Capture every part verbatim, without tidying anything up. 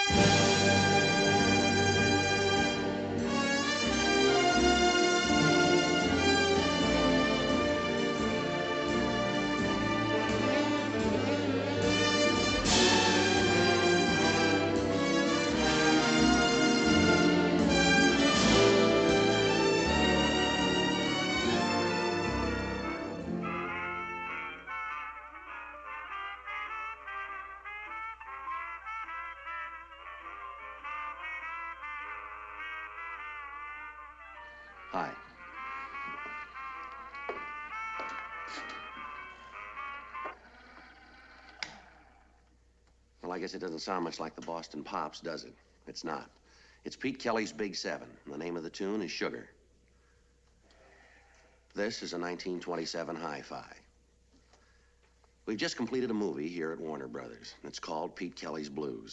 Hi. Well, I guess it doesn't sound much like the Boston Pops, does it? It's not. It's Pete Kelly's Big Seven, and the name of the tune is Sugar. This is a nineteen twenty-seven hi-fi. We've just completed a movie here at Warner Brothers, and it's called Pete Kelly's Blues.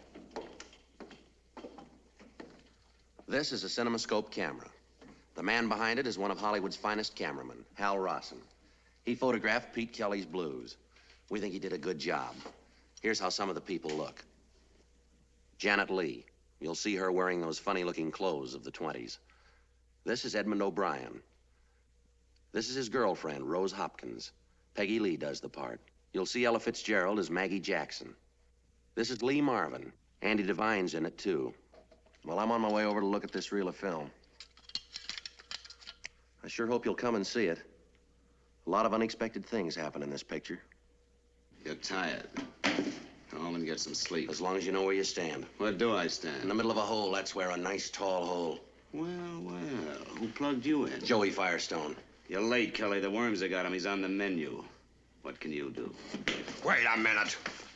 This is a CinemaScope camera. The man behind it is one of Hollywood's finest cameramen, Hal Rawson. He photographed Pete Kelly's Blues. We think he did a good job. Here's how some of the people look. Janet Leigh. You'll see her wearing those funny-looking clothes of the twenties. This is Edmund O'Brien. This is his girlfriend, Rose Hopkins. Peggy Lee does the part. You'll see Ella Fitzgerald as Maggie Jackson. This is Lee Marvin. Andy Devine's in it, too. Well, I'm on my way over to look at this reel of film. I sure hope you'll come and see it. A lot of unexpected things happen in this picture. You're tired. Go home and get some sleep. As long as you know where you stand. Where do I stand? In the middle of a hole. That's where, a nice, tall hole. Well, well, who plugged you in? Joey Firestone. You're late, Kelly. The worms have got him. He's on the menu. What can you do? Wait a minute.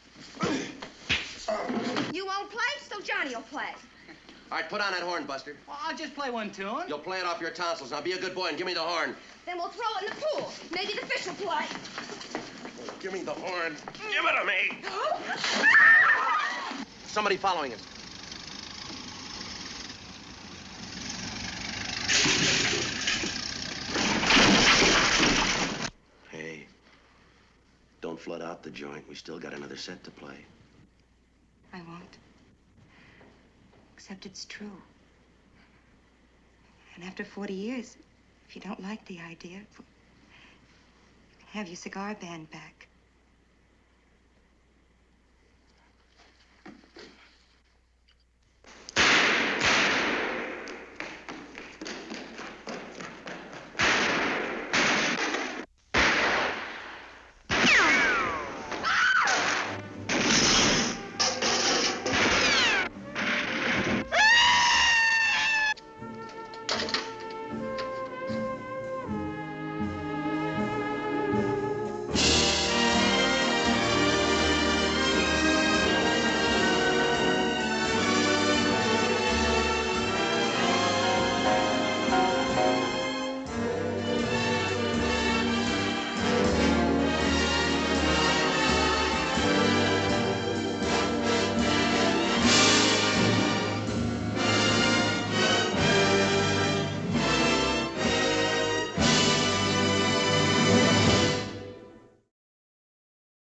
You won't play, so Johnny will play. All right, put on that horn, Buster. Well, I'll just play one tune. You'll play it off your tonsils. Now, be a good boy and give me the horn. Then we'll throw it in the pool. Maybe the fish will play. Oh, give me the horn. Give it to me. Somebody following us. Hey, don't flood out the joint. We still got another set to play. I won't. Except it's true. And after forty years, if you don't like the idea, you can have your cigar band back.